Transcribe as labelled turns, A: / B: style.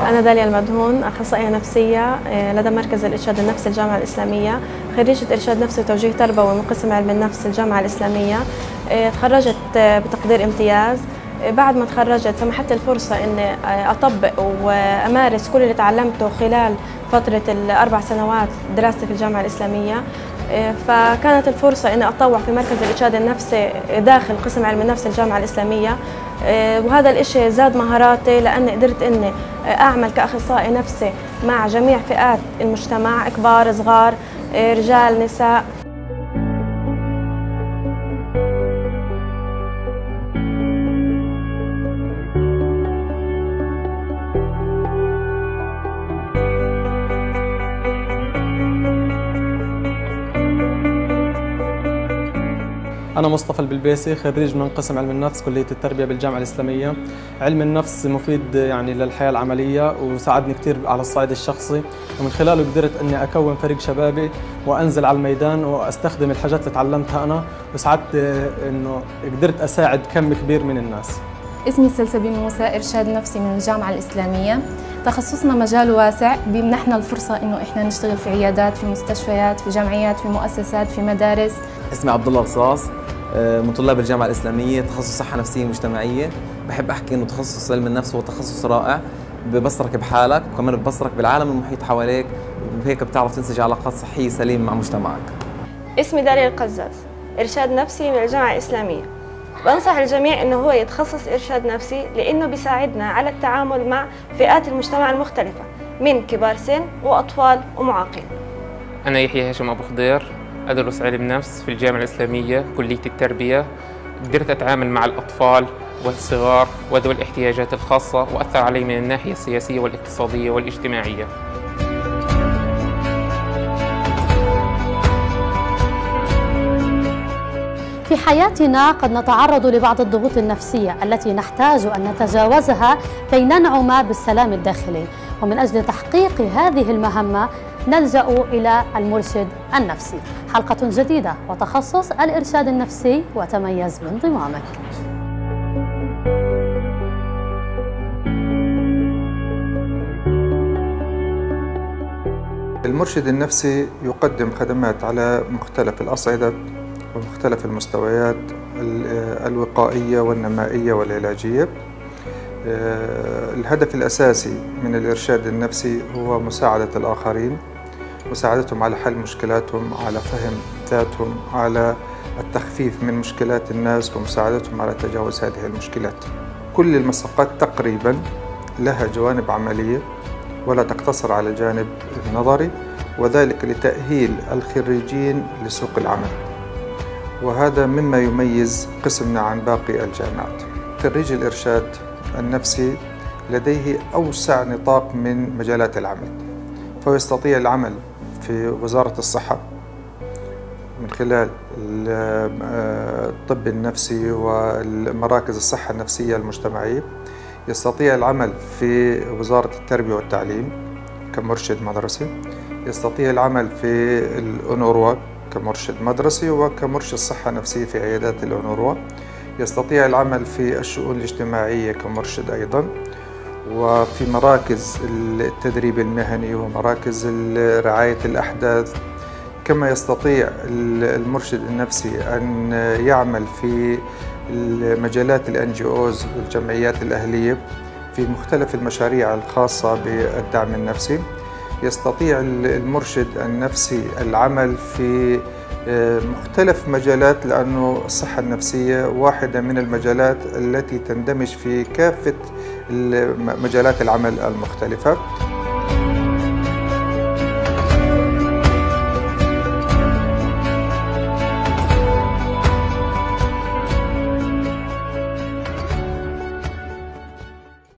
A: أنا داليا المدهون، أخصائية نفسية لدى مركز الإرشاد النفسي الجامعة الإسلامية، خريجة إرشاد نفسي وتوجيه تربوي من قسم علم النفس الجامعة الإسلامية. تخرجت بتقدير امتياز. بعد ما تخرجت سمحت لي الفرصة إني أطبق وأمارس كل اللي تعلمته خلال فترة ال4 سنوات دراستي في الجامعة الإسلامية. فكانت الفرصة إني أتطوع في مركز الإرشاد النفسي داخل قسم علم النفس الجامعة الإسلامية، وهذا الإشي زاد مهاراتي لأني قدرت إني أعمل كأخصائي نفسي مع جميع فئات المجتمع، كبار صغار، رجال نساء.
B: أنا مصطفى البلبيسي، خريج من قسم علم النفس كلية التربية بالجامعة الإسلامية. علم النفس مفيد للحياة العملية وساعدني كثير على الصعيد الشخصي، ومن خلاله قدرت أني أكون فريق شبابي وأنزل على الميدان وأستخدم الحاجات اللي تعلمتها أنا، وسعدت أنه قدرت أساعد كم كبير من الناس.
C: اسمي سلسبيل موسى، إرشاد نفسي من الجامعة الإسلامية. تخصصنا مجال واسع بيمنحنا الفرصة إنه إحنا نشتغل في عيادات، في مستشفيات، في جمعيات، في مؤسسات، في مدارس.
D: اسمي عبد الله رصاص، من طلاب الجامعة الإسلامية، تخصص صحة نفسية مجتمعية. بحب أحكي إنه تخصص علم النفس هو تخصص رائع، ببصرك بحالك وكمان ببصرك بالعالم المحيط حواليك، وهيك بتعرف تنسج علاقات صحية سليمة مع مجتمعك.
E: اسمي داليا القزاز، إرشاد نفسي من الجامعة الإسلامية. بنصح الجميع إنه هو يتخصص إرشاد نفسي لأنه بيساعدنا على التعامل مع فئات المجتمع المختلفة من كبار سن وأطفال ومعاقين.
F: أنا يحيى هاشم أبو خضير، أدرس علم نفس في الجامعة الإسلامية كلية التربية. قدرت أتعامل مع الأطفال والصغار وذوي الاحتياجات الخاصة، وأثر علي من الناحية السياسية والاقتصادية والاجتماعية.
G: في حياتنا قد نتعرض لبعض الضغوط النفسية التي نحتاج أن نتجاوزها كي ننعم بالسلام الداخلي، ومن أجل تحقيق هذه المهمة نلجأ إلى المرشد النفسي. حلقة جديدة وتخصص الإرشاد النفسي، وتميز بانضمامك.
H: المرشد النفسي يقدم خدمات على مختلف الأصعدة ومختلف المستويات الوقائية والنمائية والعلاجية. الهدف الأساسي من الإرشاد النفسي هو مساعدة الآخرين، مساعدتهم على حل مشكلاتهم، على فهم ذاتهم، على التخفيف من مشكلات الناس، ومساعدتهم على تجاوز هذه المشكلات. كل المساقات تقريبا لها جوانب عملية ولا تقتصر على الجانب النظري، وذلك لتأهيل الخريجين لسوق العمل، وهذا مما يميز قسمنا عن باقي الجامعات. خريج الإرشاد النفسي لديه أوسع نطاق من مجالات العمل، فهو يستطيع العمل في وزارة الصحة من خلال الطب النفسي والمراكز الصحة النفسية المجتمعية، يستطيع العمل في وزارة التربية والتعليم كمرشد مدرسي، يستطيع العمل في الأونروا كمرشد مدرسي وكمرشد صحة نفسية في عيادات الأونروا، يستطيع العمل في الشؤون الاجتماعية كمرشد أيضا، وفي مراكز التدريب المهني ومراكز رعاية الأحداث. كما يستطيع المرشد النفسي أن يعمل في مجالات الNGOs والجمعيات الأهلية في مختلف المشاريع الخاصة بالدعم النفسي. يستطيع المرشد النفسي العمل في مختلف مجالات، لأنه الصحة النفسية واحدة من المجالات التي تندمج في كافة مجالات العمل المختلفة.